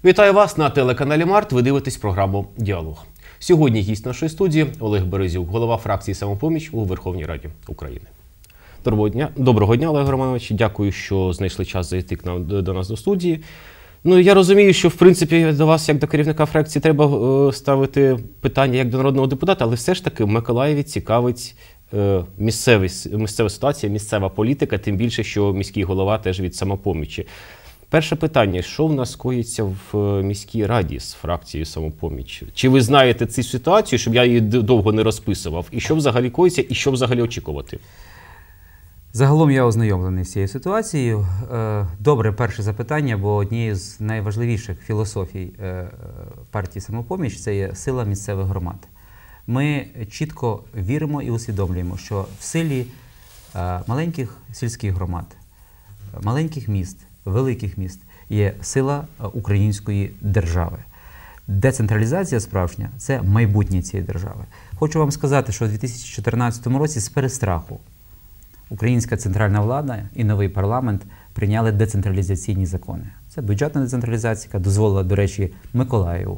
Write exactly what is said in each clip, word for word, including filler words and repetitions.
Вітаю вас на телеканалі Март. Ви дивитесь програму «Діалог». Сьогодні гість нашої студії Олег Березюк, голова фракції «Самопоміч» у Верховній Раді України. Доброго дня, Доброго дня, Олег Романович. Дякую, що знайшли час зайти до нас до студії. Ну, я розумію, що, в принципі, до вас, як до керівника фракції, треба е, ставити питання як до народного депутата, але все ж таки в Миколаєві цікавить е, місцеві, місцева ситуація, місцева політика, тим більше, що міський голова теж від «Самопомічі». Перше питання, що в нас коїться в міській раді з фракцією «Самопоміч»? Чи ви знаєте цю ситуацію, щоб я її довго не розписував? І що взагалі коїться, і що взагалі очікувати? Загалом я ознайомлений з цією ситуацією. Добре, перше запитання, бо однією з найважливіших філософій партії «Самопоміч» – це є сила місцевих громад. Ми чітко віримо і усвідомлюємо, що в силі маленьких сільських громад, маленьких міст, великих міст є сила української держави. Децентралізація справжня – це майбутнє цієї держави. Хочу вам сказати, що у дві тисячі чотирнадцятому році з перестраху українська центральна влада і новий парламент прийняли децентралізаційні закони. Це бюджетна децентралізація, яка дозволила, до речі, Миколаєву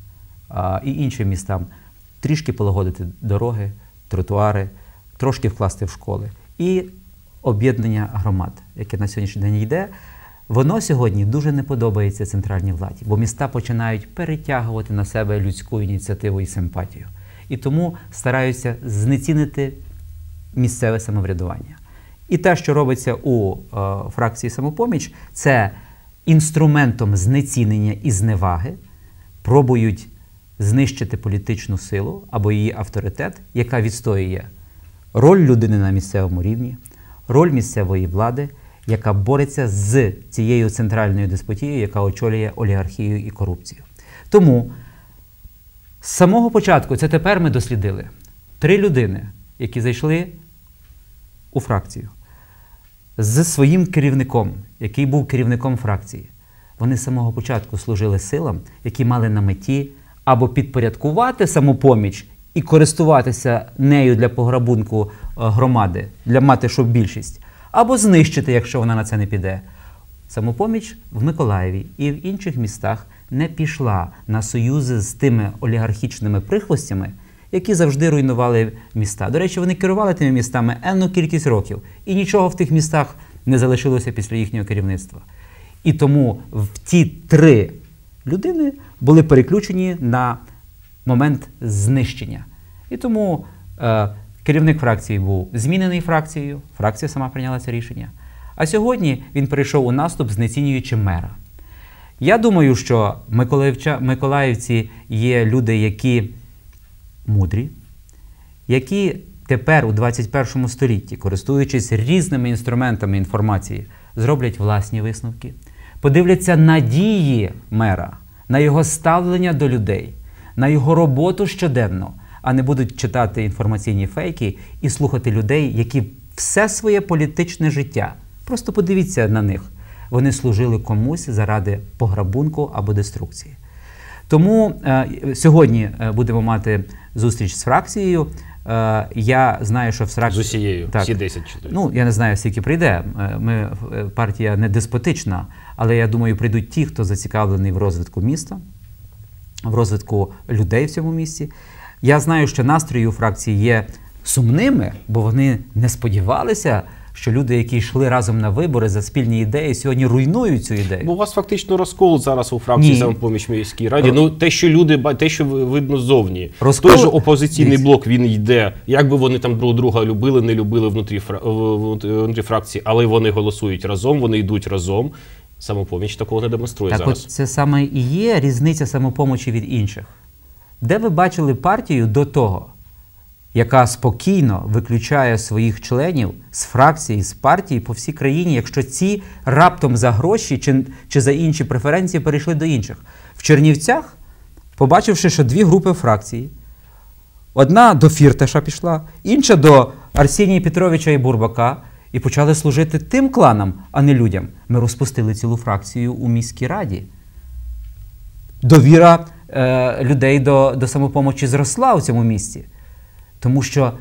а, і іншим містам трішки полагодити дороги, тротуари, трошки вкласти в школи. І об'єднання громад, яке на сьогоднішній день йде, воно сьогодні дуже не подобається центральній владі, бо міста починають перетягувати на себе людську ініціативу і симпатію. І тому стараються знецінити місцеве самоврядування. І те, що робиться у е, фракції «Самопоміч», це інструментом знецінення і зневаги пробують знищити політичну силу або її авторитет, яка відстоює роль людини на місцевому рівні, роль місцевої влади, яка бореться з цією центральною деспотією, яка очолює олігархію і корупцію. Тому з самого початку, це тепер ми дослідили, три людини, які зайшли у фракцію з своїм керівником, який був керівником фракції. Вони з самого початку служили силам, які мали на меті або підпорядкувати «Самопоміч» і користуватися нею для пограбунку громади, для мати щоб більшість, або знищити, якщо вона на це не піде. «Самопоміч» в Миколаєві і в інших містах не пішла на союзи з тими олігархічними прихвостями, які завжди руйнували міста. До речі, вони керували тими містами енну кількість років, і нічого в тих містах не залишилося після їхнього керівництва. І тому в ті три людини були переключені на момент знищення. І тому е, керівник фракції був змінений фракцією, фракція сама прийняла це рішення. А сьогодні він перейшов у наступ, знецінюючи мера. Я думаю, що миколаївці є люди, які мудрі, які тепер у двадцять першому столітті, користуючись різними інструментами інформації, зроблять власні висновки, подивляться на дії мера, на його ставлення до людей, на його роботу щоденно, а не будуть читати інформаційні фейки і слухати людей, які все своє політичне життя, просто подивіться на них, вони служили комусь заради пограбунку або деструкції. Тому е, сьогодні будемо мати зустріч з фракцією. Е, я знаю, що в фракції... З усією, так, всі десять чоловік. Ну, я не знаю, скільки прийде. Ми, партія не деспотична, але я думаю, прийдуть ті, хто зацікавлений в розвитку міста, в розвитку людей в цьому місті. Я знаю, що настрої у фракції є сумними, бо вони не сподівалися, що люди, які йшли разом на вибори за спільні ідеї, сьогодні руйнують цю ідею. Бо у вас фактично розкол зараз у фракції «Самопоміч» в міській раді. Ну, те, що люди, те, що видно ззовні. Розкол... Той же опозиційний Десь. блок, він йде. Як би вони там друг друга любили, не любили внутрі, внутрі фракції, але вони голосують разом, вони йдуть разом. «Самопоміч» такого не демонструє так зараз. Так от це саме і є різниця «Самопомочі» від інших. Де ви бачили партію до того, яка спокійно виключає своїх членів з фракції, з партії по всій країні, якщо ці раптом за гроші чи, чи за інші преференції перейшли до інших. В Чернівцях, побачивши, що дві групи фракції, одна до Фірташа пішла, інша до Арсенія Петровича і Бурбака, і почали служити тим кланам, а не людям. Ми розпустили цілу фракцію у міській раді. Довіра е, людей до, до «Самопомочі» зросла у цьому місті. Тому що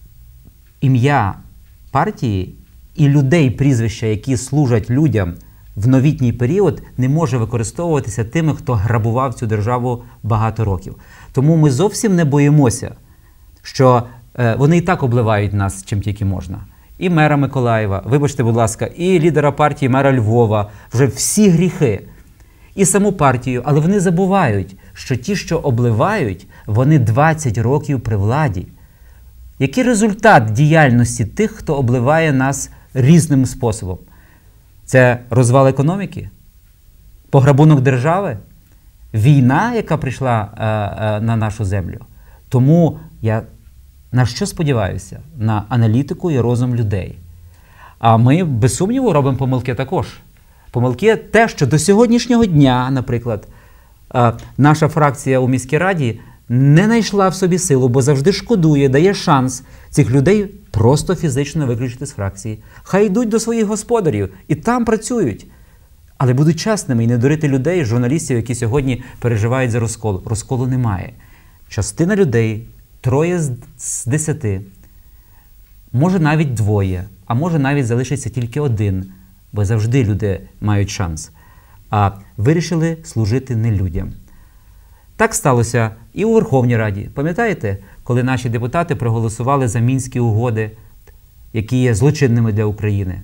ім'я партії і людей, прізвища, які служать людям в новітній період не може використовуватися тими, хто грабував цю державу багато років. Тому ми зовсім не боїмося, що е, вони і так обливають нас чим тільки можна. І мера Миколаєва, вибачте, будь ласка, і лідера партії мера Львова, вже всі гріхи. І саму партію, але вони забувають, що ті, що обливають, вони двадцять років при владі. Який результат діяльності тих, хто обливає нас різним способом? Це розвал економіки? Пограбунок держави? Війна, яка прийшла е, е, на нашу землю? Тому я на що сподіваюся? На аналітику і розум людей. А ми, без сумніву, робимо помилки також. Помилки те, що до сьогоднішнього дня, наприклад, е, наша фракція у міській раді не знайшла в собі силу, бо завжди шкодує, дає шанс цих людей просто фізично виключити з фракції. Хай йдуть до своїх господарів і там працюють. Але будуть чесними і не дурити людей, журналістів, які сьогодні переживають за розкол. Розколу немає. Частина людей, троє з десяти, може навіть двоє, а може навіть залишиться тільки один, бо завжди люди мають шанс, а вирішили служити не людям. Так сталося і у Верховній Раді. Пам'ятаєте, коли наші депутати проголосували за Мінські угоди, які є злочинними для України?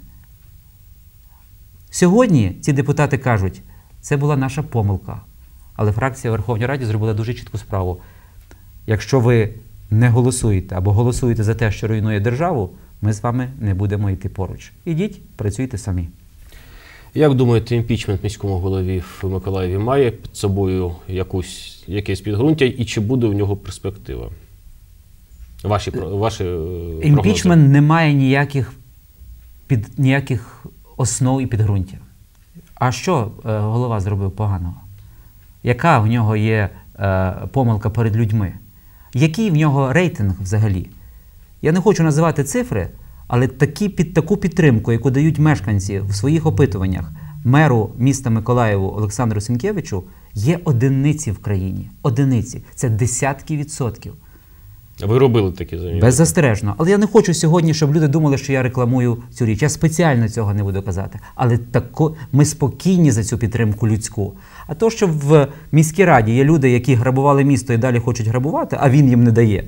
Сьогодні ці депутати кажуть, це була наша помилка. Але фракція Верховній Раді зробила дуже чітку справу. Якщо ви не голосуєте або голосуєте за те, що руйнує державу, ми з вами не будемо йти поруч. Ідіть, працюйте самі. Як думаєте, імпічмент міському голові в Миколаєві має під собою якусь, якесь підґрунтя і чи буде в нього перспектива? Ваші, ваші Імпічмент прогнози. не має ніяких, під, ніяких основ і підґрунтя. А що е, голова зробив поганого? Яка в нього є е, помилка перед людьми? Який в нього рейтинг взагалі? Я не хочу називати цифри, але такі, під таку підтримку, яку дають мешканці в своїх опитуваннях меру міста Миколаєву Олександру Сінкевичу, є одиниці в країні. Одиниці. Це десятки відсотків. Ви робили такі заміри? Беззастережно. Але я не хочу сьогодні, щоб люди думали, що я рекламую цю річ. Я спеціально цього не буду казати. Але тако, ми спокійні за цю підтримку людську. А то, що в міській раді є люди, які грабували місто і далі хочуть грабувати, а він їм не дає.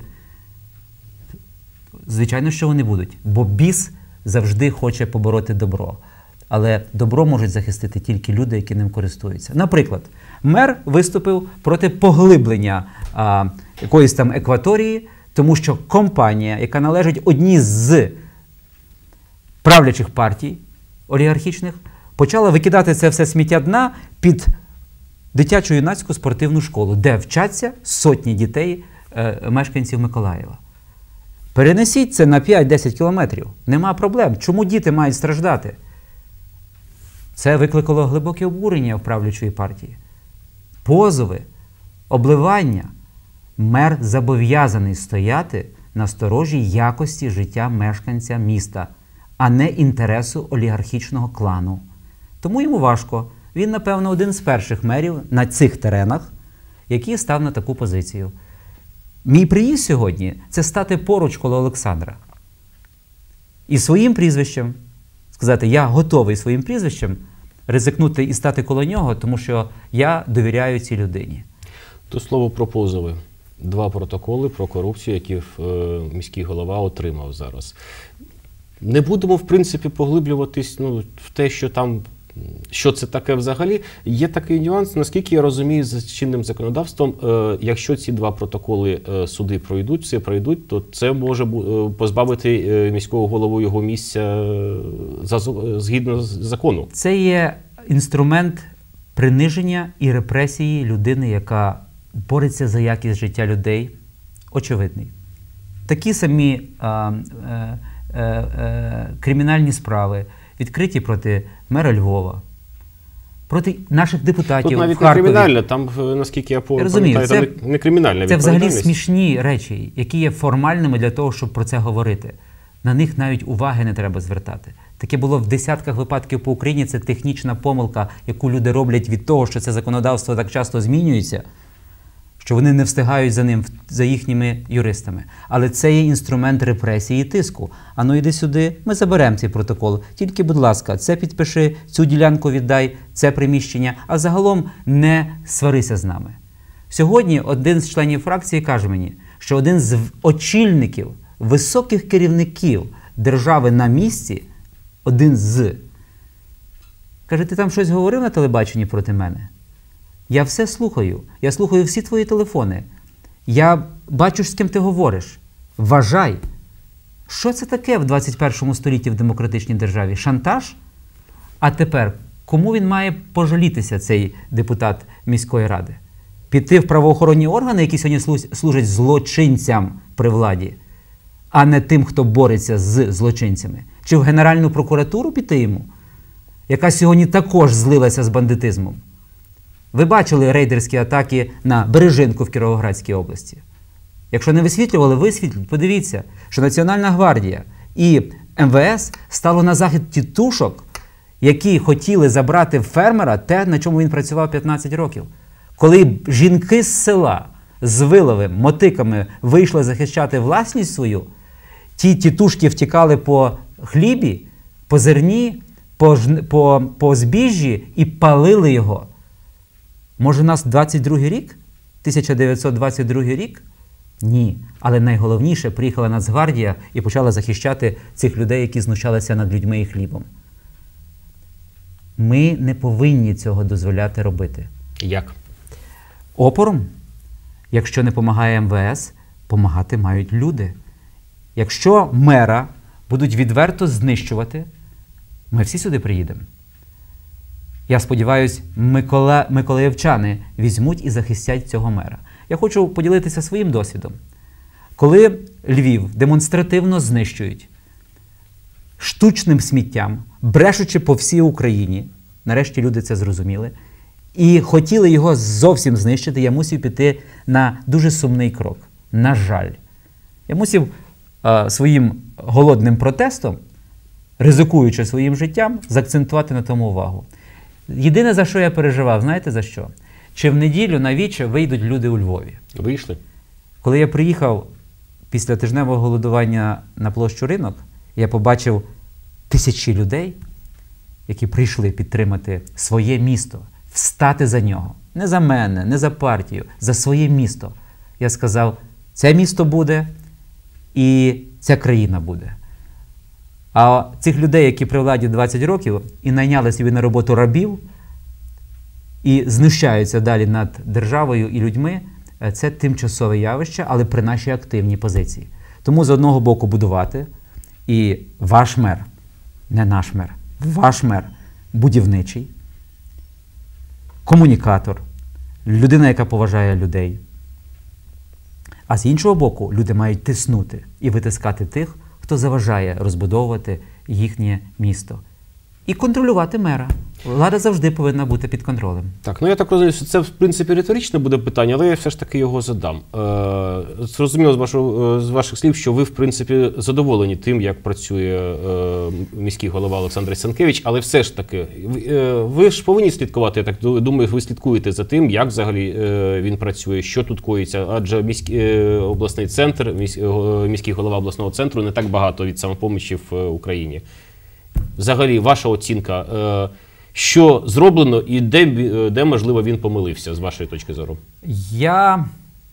Звичайно, що вони будуть. Бо біс завжди хоче побороти добро. Але добро можуть захистити тільки люди, які ним користуються. Наприклад, мер виступив проти поглиблення а, якоїсь там екваторії, тому що компанія, яка належить одній з правлячих партій олігархічних, почала викидати це все сміття дна під дитячо-юнацьку спортивну школу, де вчаться сотні дітей е, мешканців Миколаєва. Перенесіть це на п'ять-десять кілометрів. Нема проблем. Чому діти мають страждати? Це викликало глибоке обурення в правлячої партії. Позови, обливання. Мер зобов'язаний стояти на сторожі якості життя мешканця міста, а не інтересу олігархічного клану. Тому йому важко. Він, напевно, один з перших мерів на цих теренах, який став на таку позицію. Мій приїзд сьогодні – це стати поруч коло Олександра. І своїм прізвищем, сказати, я готовий своїм прізвищем ризикнути і стати коло нього, тому що я довіряю цій людині. То слово про позови. Два протоколи про корупцію, які е, міський голова отримав зараз. Не будемо, в принципі, поглиблюватись ну, в те, що там, що це таке взагалі. Є такий нюанс, наскільки я розумію, за чинним законодавством, е, якщо ці два протоколи е, суди пройдуть, всі пройдуть, то це може е, позбавити е, міського голову його місця е, за, згідно з закону. Це є інструмент приниження і репресії людини, яка бореться за якість життя людей, очевидний. Такі самі а, а, а, а, кримінальні справи відкриті проти мера Львова, проти наших депутатів Тут навіть в Харкові. не кримінальне, там, наскільки я пам'ятаю, це, не, не кримінальна це взагалі відповідальність. смішні речі, які є формальними для того, щоб про це говорити. На них навіть уваги не треба звертати. Таке було в десятках випадків по Україні, це технічна помилка, яку люди роблять від того, що це законодавство так часто змінюється, що вони не встигають за ним, за їхніми юристами. Але це є інструмент репресії і тиску. А ну йди сюди, ми заберемо цей протокол. Тільки, будь ласка, це підпиши, цю ділянку віддай, це приміщення, а загалом не сварися з нами. Сьогодні один з членів фракції каже мені, що один з очільників, високих керівників держави на місці, один з, каже, ти там щось говорив на телебаченні проти мене? Я все слухаю. Я слухаю всі твої телефони. Я бачу, з ким ти говориш. Вважай. Що це таке в двадцять першому столітті в демократичній державі? Шантаж? А тепер, кому він має пожалітися, цей депутат міської ради? Піти в правоохоронні органи, які сьогодні служать злочинцям при владі, а не тим, хто бореться з злочинцями? Чи в Генеральну прокуратуру піти йому, яка сьогодні також злилася з бандитизмом? Ви бачили рейдерські атаки на Бережинку в Кіровоградській області. Якщо не висвітлювали, висвітлюють. Подивіться, що Національна гвардія і ем ве ес стало на захист тітушок, які хотіли забрати в фермера те, на чому він працював п'ятнадцять років. Коли жінки з села з виловим, мотиками вийшли захищати власність свою, ті тітушки втікали по хлібі, по зерні, по, по, по збіжжі і палили його. Може, у нас двадцять другий рік? тисяча дев'ятсот двадцять другий рік? Ні. Але найголовніше, приїхала Нацгвардія і почала захищати цих людей, які знущалися над людьми і хлібом. Ми не повинні цього дозволяти робити. Як? Опором. Якщо не допомагає ем ве ес, допомагати мають люди. Якщо мера будуть відверто знищувати, ми всі сюди приїдемо. Я сподіваюся, Микола... миколаївчани візьмуть і захистять цього мера. Я хочу поділитися своїм досвідом. Коли Львів демонстративно знищують штучним сміттям, брешучи по всій Україні, нарешті люди це зрозуміли, і хотіли його зовсім знищити, я мусив піти на дуже сумний крок. На жаль. Я мусив а, своїм голодним протестом, ризикуючи своїм життям, заакцентувати на тому увагу. Єдине, за що я переживав, знаєте за що? Чи в неділю на віче вийдуть люди у Львові? Вийшли. Коли я приїхав після тижневого голодування на площу Ринок, я побачив тисячі людей, які прийшли підтримати своє місто, встати за нього. Не за мене, не за партію, за своє місто. Я сказав, це місто буде і ця країна буде. А цих людей, які при владі двадцять років і найняли собі на роботу рабів, і знущаються далі над державою і людьми, це тимчасове явище, але при нашій активній позиції. Тому з одного боку будувати, і ваш мер, не наш мер, ваш мер будівничий, комунікатор, людина, яка поважає людей. А з іншого боку, люди мають тиснути і витискати тих, хто заважає розбудовувати їхнє місто. І контролювати мера. Влада завжди повинна бути під контролем. Так, ну я так розумію, що це, в принципі, риторичне буде питання, але я все ж таки його задам. Е, зрозуміло з, вашого, з ваших слів, що ви, в принципі, задоволені тим, як працює е, міський голова Олександр Сенкевич, але все ж таки, е, ви ж повинні слідкувати, я так думаю, ви слідкуєте за тим, як взагалі е, він працює, що тут коїться, адже міський е, обласний центр, місь, е, міський голова обласного центру не так багато від «Самопомочі» в е, Україні. Взагалі, ваша оцінка, е, що зроблено і де, де, можливо, він помилився, з вашої точки зору? Я,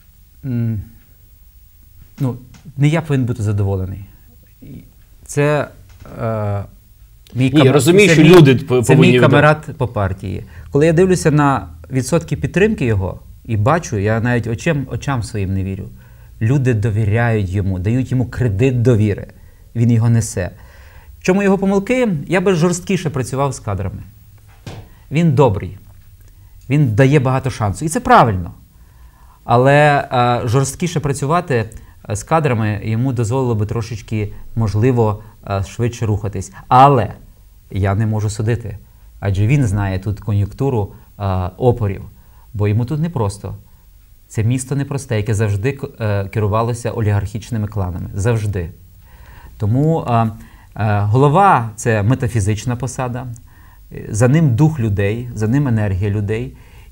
ну, не я повинен бути задоволений. Це е, мій камер... Ні, я розумію, це що мій, люди повинні... Це мій камерат по партії. Коли я дивлюся на відсотки підтримки його і бачу, я навіть очам, очам своїм не вірю. Люди довіряють йому, дають йому кредит довіри. Він його несе. В чому його помилки? Я би жорсткіше працював з кадрами. Він добрий. Він дає багато шансу. І це правильно. Але а, жорсткіше працювати з кадрами йому дозволило би трошечки, можливо, а, швидше рухатись. Але я не можу судити. Адже він знає тут кон'юнктуру а, опорів. Бо йому тут непросто. Це місто непросте, яке завжди а, керувалося олігархічними кланами. Завжди. Тому а, а, голова – це метафізична посада. За ним дух людей, за ним енергія людей.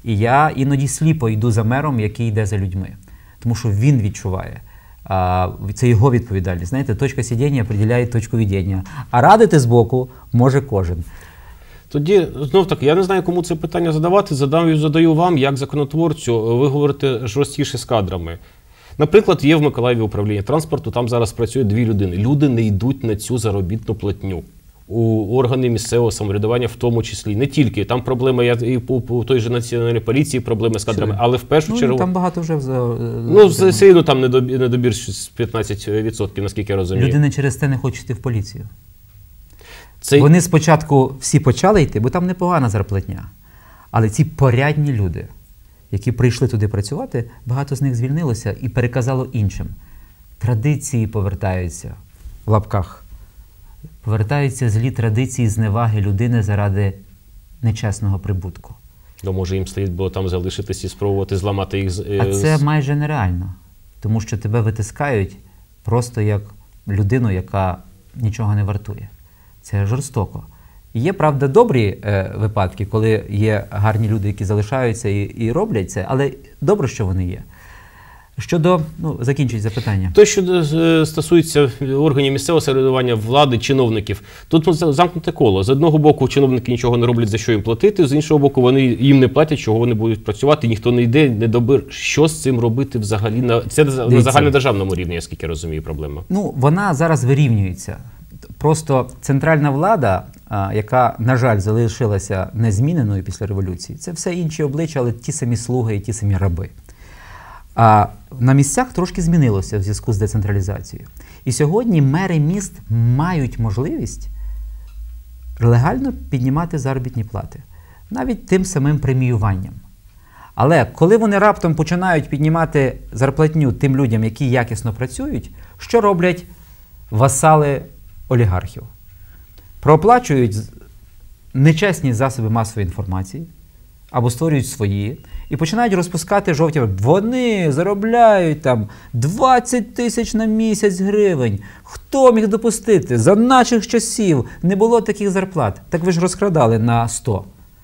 І я іноді сліпо йду за мером, який йде за людьми. Тому що він відчуває. А, це його відповідальність. Знаєте, точка сидіння определяє точку ведення. А радити збоку може кожен. Тоді, знов таки, я не знаю, кому це питання задавати, задаю, задаю вам, як законотворцю, ви говорите жорсткіше з кадрами. Наприклад, є в Миколаєві управління транспорту, там зараз працює дві людини. Люди не йдуть на цю заробітну платню. У органи місцевого самоврядування в тому числі. Не тільки. Там проблеми і у той же національній поліції, проблеми з кадрами, Все. але в першу Ну, чергу... там багато вже... Ну, все одно там недобір з п'ятнадцять відсотків, наскільки я розумію. Люди не через те не хочуть йти в поліцію. Це... Вони спочатку всі почали йти, бо там непогана зарплатня. Але ці порядні люди, які прийшли туди працювати, багато з них звільнилося і переказало іншим. Традиції повертаються, в лапках. Повертаються злі традиції зневаги людини заради нечесного прибутку. То може їм слід було там залишитись і спробувати зламати їх. А це майже нереально. Тому що тебе витискають просто як людину, яка нічого не вартує. Це жорстоко. Є, правда, добрі е, випадки, коли є гарні люди, які залишаються і, і роблять це, але добре, що вони є. Щодо, ну, закінчить запитання. Те, що стосується органів місцевого самоврядування, влади, чиновників, тут замкнуте коло. З одного боку, чиновники нічого не роблять, за що їм платити, з іншого боку, вони їм не платять, чого вони будуть працювати, ніхто не йде, не добир. Що з цим робити взагалі? На це Дивіться. На загальнодержавному рівні, я скільки розумію, проблема. Ну, вона зараз вирівнюється. Просто центральна влада, яка, на жаль, залишилася незміненою після революції, це все інші обличчя, але ті самі слуги і ті самі раби. А на місцях трошки змінилося в зв'язку з децентралізацією. І сьогодні мери міст мають можливість легально піднімати заробітні плати. Навіть тим самим преміюванням. Але коли вони раптом починають піднімати зарплатню тим людям, які якісно працюють, що роблять васали олігархів? Прооплачують нечесні засоби масової інформації або створюють свої, і починають розпускати жовті. Вони заробляють там двадцять тисяч на місяць гривень. Хто міг допустити? За наших часів не було таких зарплат. Так ви ж розкрадали на сто.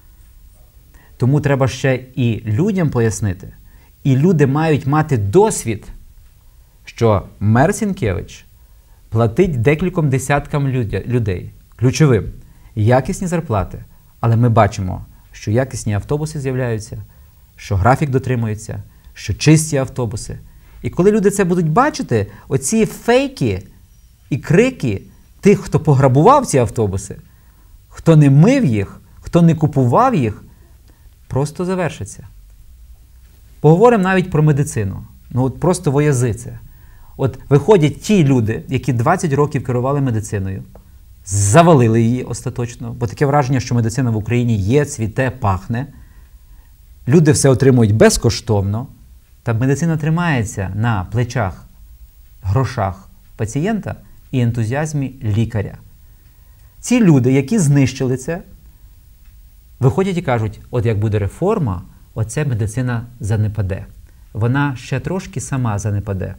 Тому треба ще і людям пояснити. І люди мають мати досвід, що мер Сінкевич платить декільком десяткам людей. Ключовим. Якісні зарплати. Але ми бачимо, що якісні автобуси з'являються, що графік дотримується, що чисті автобуси. І коли люди це будуть бачити, оці фейки і крики тих, хто пограбував ці автобуси, хто не мив їх, хто не купував їх, просто завершиться. Поговоримо навіть про медицину. Ну от просто воязи це. От виходять ті люди, які двадцять років керували медициною, завалили її остаточно, бо таке враження, що медицина в Україні є, цвіте, пахне. Люди все отримують безкоштовно, та медицина тримається на плечах, грошах пацієнта і ентузіазмі лікаря. Ці люди, які знищили це, виходять і кажуть, от як буде реформа, оце медицина занепаде. Вона ще трошки сама занепаде.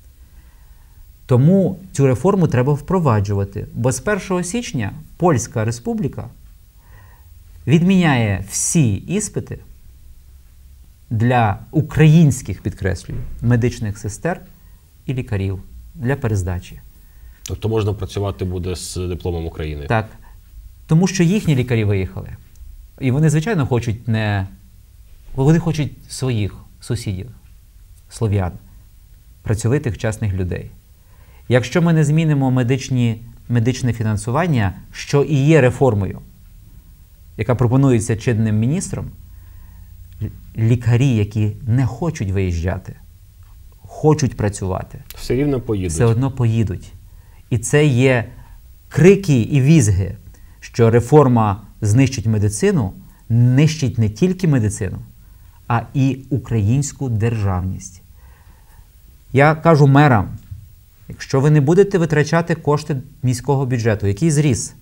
Тому цю реформу треба впроваджувати, бо з першого січня Польська Республіка відміняє всі іспити для українських, підкреслюю, медичних сестер і лікарів для перездачі. Тобто можна працювати буде з дипломом України? Так. Тому що їхні лікарі виїхали. І вони, звичайно, хочуть не... Вони хочуть своїх сусідів, слов'ян, працьовитих, чесних людей. Якщо ми не змінимо медичні, медичне фінансування, що і є реформою, яка пропонується чинним міністром, лікарі, які не хочуть виїжджати, хочуть працювати, все рівно поїдуть. Все одно поїдуть. І це є крики і візги, що реформа знищить медицину, нищить не тільки медицину, а і українську державність. Я кажу мерам, якщо ви не будете витрачати кошти міського бюджету, який зріс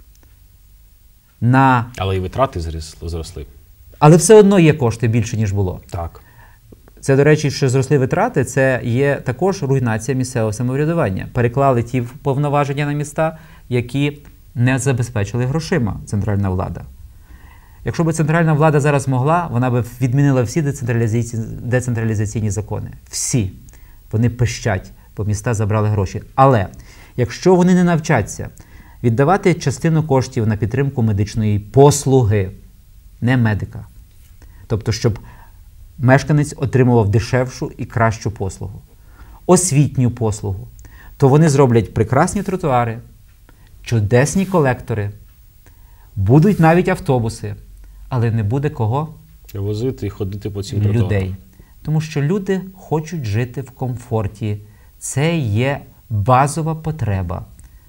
на... Але і витрати зросли. Але все одно є кошти більше, ніж було. Так. Це, до речі, що зросли витрати, це є також руйнація місцевого самоврядування. Переклали ті повноваження на міста, які не забезпечили грошима центральна влада. Якщо б центральна влада зараз могла, вона б відмінила всі децентралізаційні, децентралізаційні закони. Всі. Вони пищать, бо міста забрали гроші. Але якщо вони не навчаться віддавати частину коштів на підтримку медичної послуги, не медика, тобто, щоб мешканець отримував дешевшу і кращу послугу, освітню послугу, то вони зроблять прекрасні тротуари, чудесні колектори, будуть навіть автобуси, але не буде кого? Возити і ходити по цим тротуарам. Людей. Тому що люди хочуть жити в комфорті. Це є базова потреба.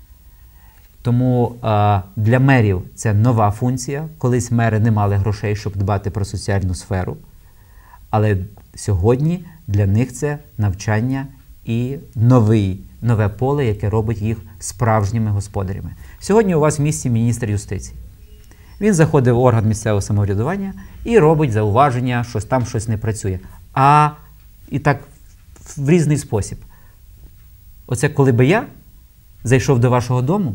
Тому а, для мерів це нова функція. Колись мери не мали грошей, щоб дбати про соціальну сферу. Але сьогодні для них це навчання і новий, нове поле, яке робить їх справжніми господарями. Сьогодні у вас в місті міністр юстиції. Він заходить в орган місцевого самоврядування і робить зауваження, що там щось не працює. А і так в різний спосіб. Оце коли би я зайшов до вашого дому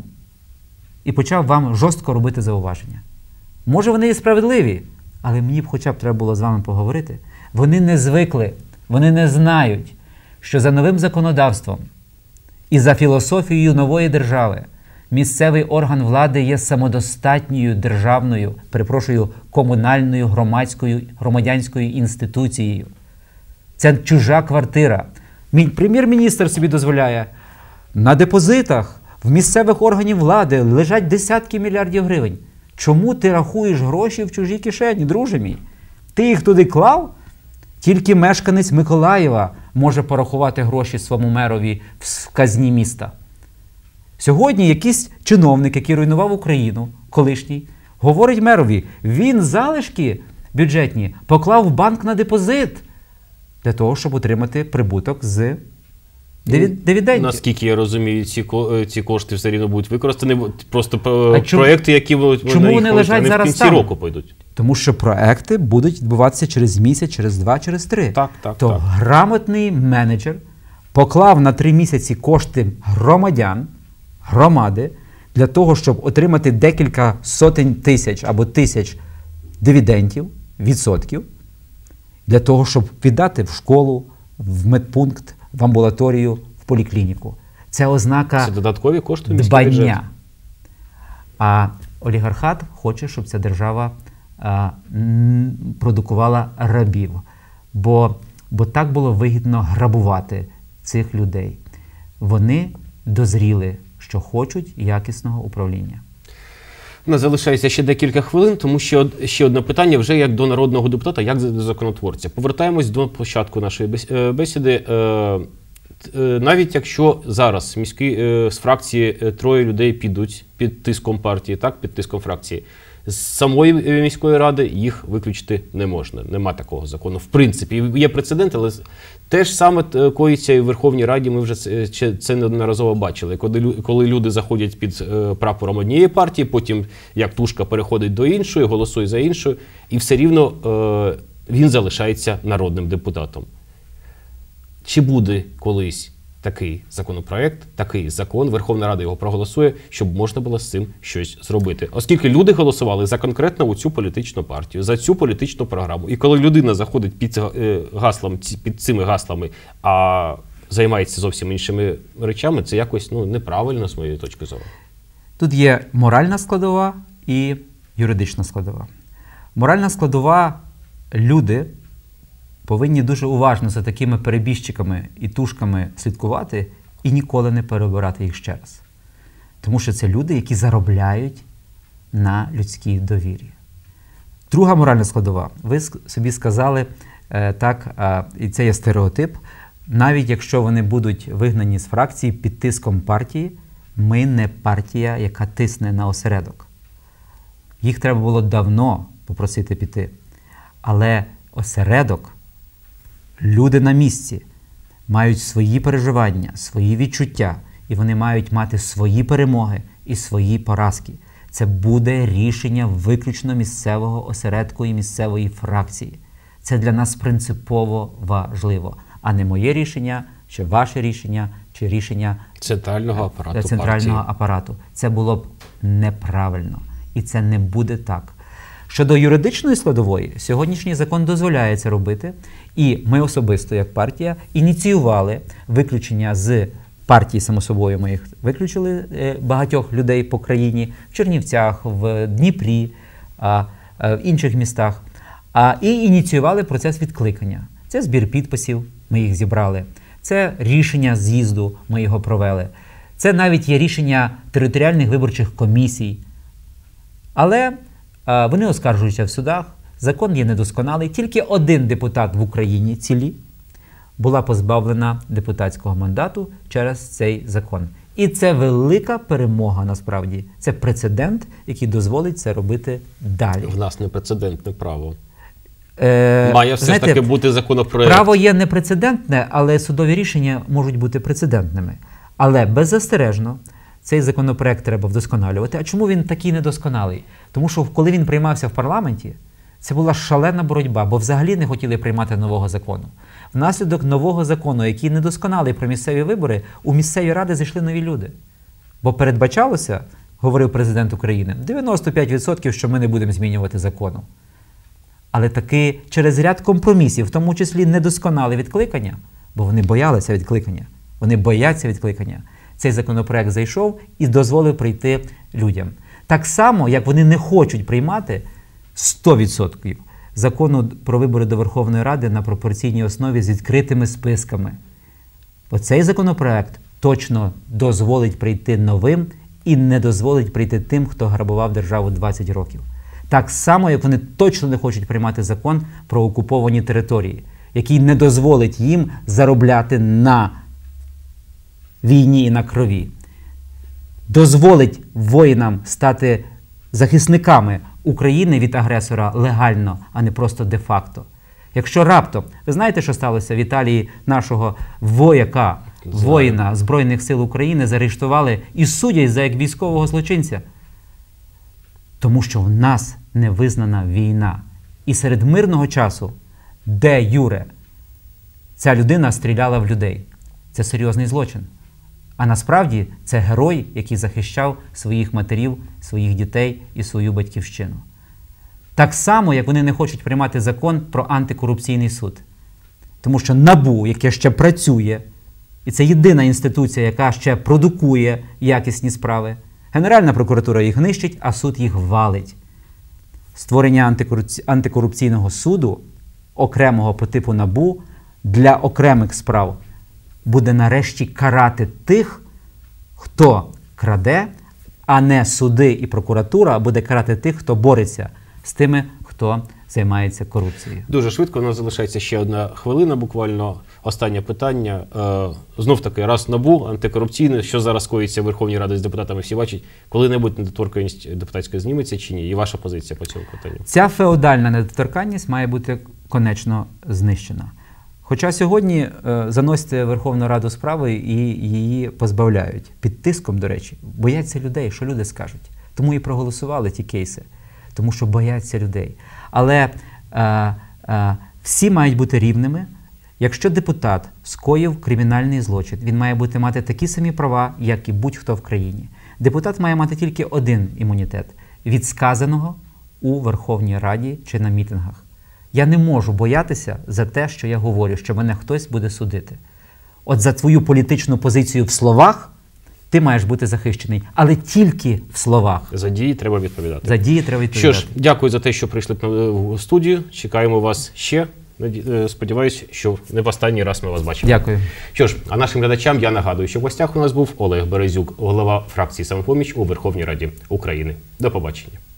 і почав вам жорстко робити зауваження. Може, вони і справедливі, але мені б хоча б треба було з вами поговорити. Вони не звикли, вони не знають, що за новим законодавством і за філософією нової держави місцевий орган влади є самодостатньою державною, перепрошую, комунальною громадською громадянською інституцією. Це чужа квартира. Прем'єр-міністр собі дозволяє. На депозитах в місцевих органів влади лежать десятки мільярдів гривень. Чому ти рахуєш гроші в чужій кишені, друже мій? Ти їх туди клав? Тільки мешканець Миколаєва може порахувати гроші своєму мерові в казні міста. Сьогодні якийсь чиновник, який руйнував Україну, колишній, говорить мерові, він залишки бюджетні поклав в банк на депозит для того, щоб отримати прибуток з дивідендів. Наскільки я розумію, ці, ці кошти все рівно будуть використані, просто А чому- проекти, які вони чому вони лежать вони в зараз кінці там? року пойдуть. Тому що проекти будуть відбуватися через місяць, через два, через три. Так, так, То так. грамотний менеджер поклав на три місяці кошти громадян, громади, для того, щоб отримати декілька сотень тисяч або тисяч дивідендів, відсотків, для того, щоб віддати в школу, в медпункт, в амбулаторію, в поліклініку. Це ознака Це додаткові кошти в міський бюджет. дбання. А олігархат хоче, щоб ця держава а, м, продукувала рабів. Бо, бо так було вигідно грабувати цих людей. Вони дозріли, що хочуть якісного управління. У нас залишається ще декілька хвилин, тому ще, од- ще одне питання вже як до народного депутата, як до законотворця. Повертаємось до початку нашої бес- е, бесіди. Е, е, Навіть якщо зараз міські, е, з фракції е, троє людей підуть під тиском партії, так, під тиском фракції, з самої е, міської ради їх виключити не можна. Нема такого закону. В принципі, є прецедент, але те ж саме е, коїться і в Верховній Раді, ми вже це, це- це неодноразово бачили. Коли, лю- коли люди заходять під е, прапором однієї партії, потім як тушка переходить до іншої, голосує за іншу, і все рівно е, він залишається народним депутатом. Чи буде колись такий законопроект, такий закон, Верховна Рада його проголосує, щоб можна було з цим щось зробити? Оскільки люди голосували за конкретно цю політичну партію, за цю політичну програму. І коли людина заходить під, е, гаслом, ці- під цими гаслами, а займається зовсім іншими речами, це якось ну, неправильно з моєї точки зору. Тут є моральна складова і юридична складова. Моральна складова – люди повинні дуже уважно за такими перебіжчиками і тушками слідкувати і ніколи не переобирати їх ще раз. Тому що це люди, які заробляють на людській довірі. Друга моральна складова. Ви ск- собі сказали, е, так, е, і це є стереотип, навіть якщо вони будуть вигнані з фракції під тиском партії, ми не партія, яка тисне на осередок. Їх треба було давно попросити піти. Але осередок, люди на місці, мають свої переживання, свої відчуття, і вони мають мати свої перемоги і свої поразки. Це буде рішення виключно місцевого осередку і місцевої фракції. Це для нас принципово важливо, а не моє рішення, чи ваше рішення, чи рішення Центрального апарату центрального партії. апарату. Це було б неправильно. І це не буде так. Щодо юридичної складової, сьогоднішній закон дозволяє це робити, і ми особисто, як партія, ініціювали виключення з партії, само собою, ми їх виключили, багатьох людей по країні, в Чернівцях, в Дніпрі, в інших містах, і ініціювали процес відкликання. Це збір підписів, ми їх зібрали, це рішення з'їзду, ми його провели, це навіть є рішення територіальних виборчих комісій. Але вони оскаржуються в судах, закон є недосконалий. Тільки один депутат в Україні цілі була позбавлена депутатського мандату через цей закон. І це велика перемога насправді. Це прецедент, який дозволить це робити далі. В нас не прецедентне право. Е, Має все знаєте, ж таки бути законопроект. Право є непрецедентне, але судові рішення можуть бути прецедентними. Але беззастережно цей законопроект треба вдосконалювати. А чому він такий недосконалий? Тому що коли він приймався в парламенті, це була шалена боротьба, бо взагалі не хотіли приймати нового закону. Внаслідок нового закону, який недосконалий про місцеві вибори, у місцеві ради зайшли нові люди. Бо передбачалося, говорив президент України, дев'яносто п'ять відсотків, що ми не будемо змінювати закону. Але таки через ряд компромісів, в тому числі недосконале відкликання, бо вони боялися відкликання, вони бояться відкликання, цей законопроект зайшов і дозволив прийти людям. Так само, як вони не хочуть приймати сто відсотків закону про вибори до Верховної Ради на пропорційній основі з відкритими списками. Оцей законопроект точно дозволить прийти новим і не дозволить прийти тим, хто грабував державу двадцять років. Так само, як вони точно не хочуть приймати закон про окуповані території, який не дозволить їм заробляти на війні і на крові. Дозволить воїнам стати захисниками України від агресора легально, а не просто де-факто. Якщо раптом, ви знаєте, що сталося в Італії, нашого вояка, воїна Збройних сил України заарештували і судять за як військового злочинця? Тому що в нас не визнана війна. І серед мирного часу, де юре, ця людина стріляла в людей. Це серйозний злочин. А насправді це герой, який захищав своїх матерів, своїх дітей і свою батьківщину. Так само, як вони не хочуть приймати закон про антикорупційний суд. Тому що НАБУ, яке ще працює, і це єдина інституція, яка ще продукує якісні справи, Генеральна прокуратура їх нищить, а суд їх валить. Створення антикорупційного суду, окремого по типу НАБУ, для окремих справ буде нарешті карати тих, хто краде, а не суди і прокуратура буде карати тих, хто бореться з тими, хто займається корупцією. Дуже швидко, у нас залишається ще одна хвилина буквально. Останнє питання. Е, знов таки, раз НАБУ, антикорупційне, що зараз коїться в Верховній Раді з депутатами, всі бачать, коли-небудь недоторканність депутатська зніметься чи ні? І ваша позиція по цьому питанню? Ця феодальна недоторканність має бути конечно знищена. Хоча сьогодні е, заносять Верховну Раду справи і її позбавляють. Під тиском, до речі, бояться людей, що люди скажуть. Тому і проголосували ті кейси. Тому що бояться людей. Але е, е, всі мають бути рівними. Якщо депутат скоїв кримінальний злочин, він має бути мати такі самі права, як і будь-хто в країні. Депутат має мати тільки один імунітет – від сказаного у Верховній Раді чи на мітингах. Я не можу боятися за те, що я говорю, що мене хтось буде судити. От за твою політичну позицію в словах ти маєш бути захищений, але тільки в словах. За дії треба відповідати. За дії треба відповідати. Що ж, дякую за те, що прийшли в студію. Чекаємо вас ще. Сподіваюсь, що не в останній раз ми вас бачимо. Дякую. Що ж, а нашим глядачам я нагадую, що в гостях у нас був Олег Березюк, голова фракції «Самопоміч» у Верховній Раді України. До побачення.